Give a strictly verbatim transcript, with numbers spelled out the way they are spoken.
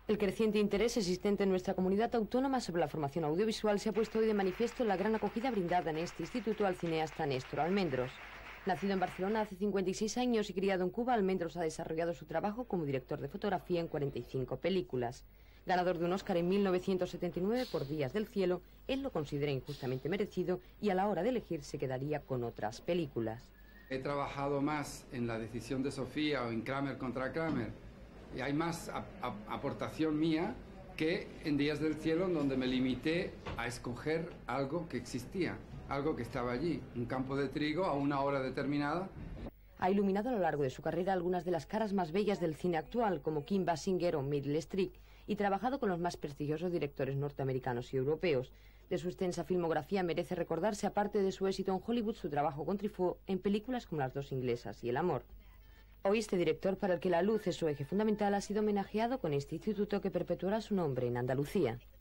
El creciente interés existente en nuestra comunidad autónoma sobre la formación audiovisual se ha puesto hoy de manifiesto en la gran acogida brindada en este instituto al cineasta Néstor Almendros. Nacido en Barcelona hace cincuenta y seis años y criado en Cuba, Almendros ha desarrollado su trabajo como director de fotografía en cuarenta y cinco películas. Ganador de un Oscar en mil novecientos setenta y nueve por Días del cielo, él lo considera injustamente merecido y a la hora de elegir se quedaría con otras películas. He trabajado más en La decisión de Sofía o en Kramer contra Kramer y hay más ap ap aportación mía que en Días del cielo, en donde me limité a escoger algo que existía, algo que estaba allí, un campo de trigo a una hora determinada. Ha iluminado a lo largo de su carrera algunas de las caras más bellas del cine actual, como Kim Basinger o Meryl Streep, y trabajado con los más prestigiosos directores norteamericanos y europeos. De su extensa filmografía merece recordarse, aparte de su éxito en Hollywood, su trabajo con Truffaut en películas como Las dos inglesas y El amor. Hoy este director, para el que la luz es su eje fundamental, ha sido homenajeado con este instituto que perpetuará su nombre en Andalucía.